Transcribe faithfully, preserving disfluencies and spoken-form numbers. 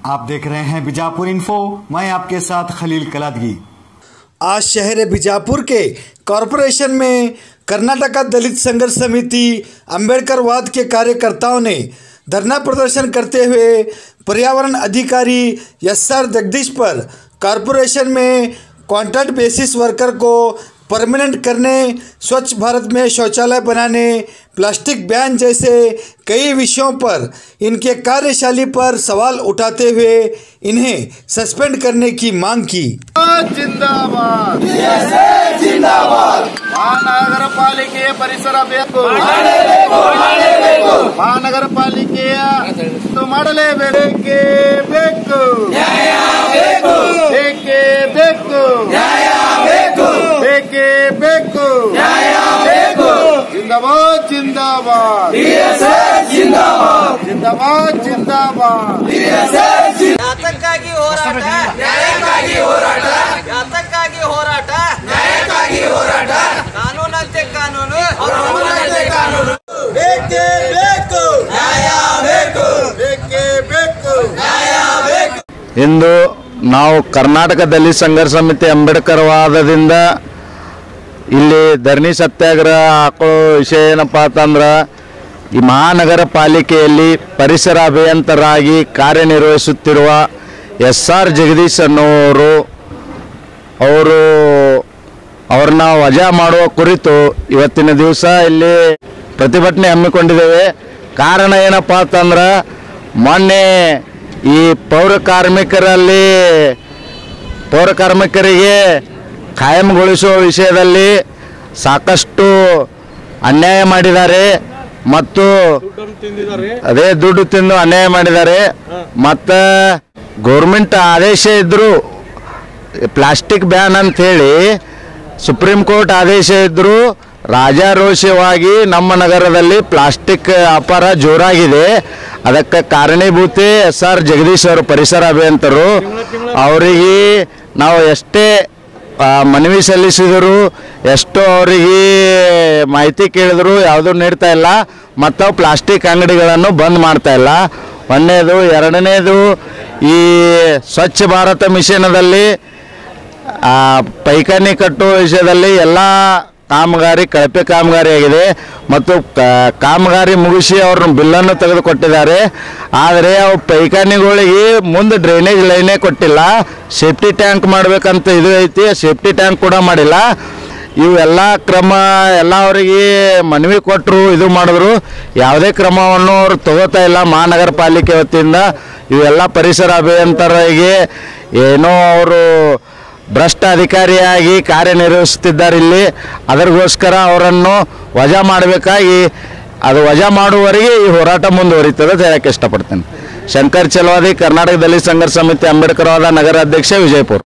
आप देख रहे हैं बीजापुर इन्फो। मैं आपके साथ खलील कलादगी। आज शहर बीजापुर के कॉरपोरेशन में कर्नाटक दलित संघर्ष समिति अंबेडकरवाद के कार्यकर्ताओं ने धरना प्रदर्शन करते हुए पर्यावरण अधिकारी एस आर जगदीश पर कॉरपोरेशन में कॉन्ट्रैक्ट बेसिस वर्कर को परमानेंट करने, स्वच्छ भारत में शौचालय बनाने, प्लास्टिक बैन जैसे कई विषयों पर इनके कार्यशैली पर सवाल उठाते हुए इन्हें सस्पेंड करने की मांग की। जिंदाबाद जिंदाबाद महानगर पालिके परिसर ಬೇಕು महानगर पालिके तो ಮಾಡಲೇಬೇಕೆ ಬೇಕು ನ್ಯಾಯ ಬೇಕು ಬೇಕೇ ಬೇಕು ನ್ಯಾಯ ಬೇಕು ಬೇಕೇ ಬೇಕು ನ್ಯಾಯ ಬೇಕು जिंदाबाद जिंदाबाद ಟಿಎಸ್ಎಸ್ जिंदाबाद जिंदाबाद जिंदाबाद ಟಿಎಸ್ಎಸ್ ಯಾತಕ್ಕಾಗಿ ಹೋರಾಟ ನ್ಯಾಯಕ್ಕಾಗಿ ಹೋರಾಟ ಯಾತಕ್ಕಾಗಿ ಹೋರಾಟ ನ್ಯಾಯಕ್ಕಾಗಿ ಹೋರಾಟ ಕಾನೂನಂತೆ ಕಾನೂನು ಕಾನೂನಂತೆ ಕಾನೂನು ಬೇಕೇ ಬೇಕು ನ್ಯಾಯ ಬೇಕು ಬೇಕೇ ಬೇಕು ನ್ಯಾಯ ಬೇಕು। ಇಂದು ನಾವು ಕರ್ನಾಟಕ ದಲಿತ ಸಂಘರ್ಷ ಸಮಿತಿ ಅಂಬೇಡ್ಕರ್ವಾದದಿಂದ ಇಲ್ಲಿ ಧರಣಿ ಸತ್ಯಾಗ್ರಹ ಹಾಕೋ ವಿಷಯ ಏನಪ್ಪಾ ಅಂತಂದ್ರೆ ಈ ಮಹಾನಗರ ಪಾಲಿಕೆಯಲ್ಲಿ ಪರಿಸರ ಅಭಿಯಂತರಾಗಿ ಕಾರ್ಯನಿರ್ವಹಿಸುತ್ತಿರುವ ಎಸ್ ಆರ್ ಜಗದೀಶ್ ಅನ್ನೋರು ಅವರು ಅವ್ರನ್ನ ವಜಾ ಮಾಡುವ ಕುರಿತು ಇವತ್ತಿನ ದಿವಸ ಇಲ್ಲಿ ಪ್ರತಿಭಟನೆ ಹಮ್ಮಿಕೊಂಡಿದ್ದೇವೆ। ಕಾರಣ ಏನಪ್ಪ ಅಂತಂದ್ರೆ ಮೊನ್ನೆ ಈ ಪೌರ ಕಾರ್ಮಿಕರಲ್ಲಿ ಪೌರ ಕಾರ್ಮಿಕರಿಗೆ ಕಾಯಂಗೊಳಿಸುವ ವಿಷಯದಲ್ಲಿ ಸಾಕಷ್ಟು ಅನ್ಯಾಯ ಮಾಡಿದ್ದಾರೆ ಮತ್ತು ಅದೇ ದುಡ್ಡು ತಿಂದು ಅನ್ಯಾಯ ಮಾಡಿದ್ದಾರೆ ಮತ್ತು ಗೌರ್ಮೆಂಟ್ ಆದೇಶ ಇದ್ದರೂ ಪ್ಲಾಸ್ಟಿಕ್ ಬ್ಯಾನ್ ಅಂಥೇಳಿ ಸುಪ್ರೀಂ ಕೋರ್ಟ್ ಆದೇಶ ಇದ್ದರೂ ರಾಜಾರೋಷವಾಗಿ ನಮ್ಮ ನಗರದಲ್ಲಿ ಪ್ಲಾಸ್ಟಿಕ್ ವ್ಯಾಪಾರ ಜೋರಾಗಿದೆ। ಅದಕ್ಕೆ ಕಾರಣೀಭೂತಿ ಎಸ್ ಆರ್ ಜಗದೀಶ್ ಅವರು ಪರಿಸರ ಅಭಿಯಂತರು। ಅವರಿಗೆ ನಾವು ಎಷ್ಟೇ ಮನವಿ ಸಲ್ಲಿಸಿದರು, ಎಷ್ಟೋ ಅವರಿಗೆ ಮಾಹಿತಿ ಕೇಳಿದ್ರು ಯಾವುದೂ ನೀಡ್ತಾ ಇಲ್ಲ ಮತ್ತು ಪ್ಲಾಸ್ಟಿಕ್ ಅಂಗಡಿಗಳನ್ನು ಬಂದ್ ಮಾಡ್ತಾ ಇಲ್ಲ। ಒಂದನೇದು, ಎರಡನೇದು ಈ ಸ್ವಚ್ಛ ಭಾರತ ಮಿಷನದಲ್ಲಿ ಪೈಖಾನೆ ಕಟ್ಟುವ ವಿಷಯದಲ್ಲಿ ಎಲ್ಲ ಕಾಮಗಾರಿ ಕಳಪೆ ಕಾಮಗಾರಿ ಆಗಿದೆ ಮತ್ತು ಕಾಮಗಾರಿ ಮುಗಿಸಿ ಅವ್ರನ್ನ ಬಿಲ್ಲನ್ನು ತೆಗೆದುಕೊಟ್ಟಿದ್ದಾರೆ। ಆದರೆ ಅವು ಪೈಖಾನೆಗಳಿಗೆ ಮುಂದೆ ಡ್ರೈನೇಜ್ ಲೈನೇ ಕೊಟ್ಟಿಲ್ಲ, ಸೇಫ್ಟಿ ಟ್ಯಾಂಕ್ ಮಾಡಬೇಕಂತ ಇದು ಐತಿ, ಸೇಫ್ಟಿ ಟ್ಯಾಂಕ್ ಕೂಡ ಮಾಡಿಲ್ಲ। ಇವೆಲ್ಲ ಕ್ರಮ ಎಲ್ಲ ಅವರಿಗೆ ಮನವಿ ಕೊಟ್ಟರು, ಇದು ಮಾಡಿದ್ರು, ಯಾವುದೇ ಕ್ರಮವನ್ನು ಅವರು ತಗೋತಾ ಇಲ್ಲ ಮಹಾನಗರ ಪಾಲಿಕೆ ವತಿಯಿಂದ। ಇವೆಲ್ಲ ಪರಿಸರ ಅಭಿಯಂತರಿಗೆ ಏನೋ ಅವರು ಭ್ರಷ್ಟ ಅಧಿಕಾರಿಯಾಗಿ ಕಾರ್ಯನಿರ್ವಹಿಸುತ್ತಿದ್ದಾರೆ ಇಲ್ಲಿ, ಅದಕ್ಕೋಸ್ಕರ ಅವರನ್ನು ವಜಾ ಮಾಡಬೇಕಾಗಿ ಅದು ವಜಾ ಮಾಡುವವರೆಗೆ ಈ ಹೋರಾಟ ಮುಂದುವರಿತದೆ ಅಂತ ಹೇಳಕ್ಕೆ ಇಷ್ಟಪಡ್ತೇನೆ। ಶಂಕರ್ ಚಲವಾದಿ, ಕರ್ನಾಟಕ ದಲಿತ ಸಂಘರ್ಷ ಸಮಿತಿ ಅಂಬೇಡ್ಕರ್ವಾದ ನಗರ ಅಧ್ಯಕ್ಷ, ವಿಜಯಪುರ।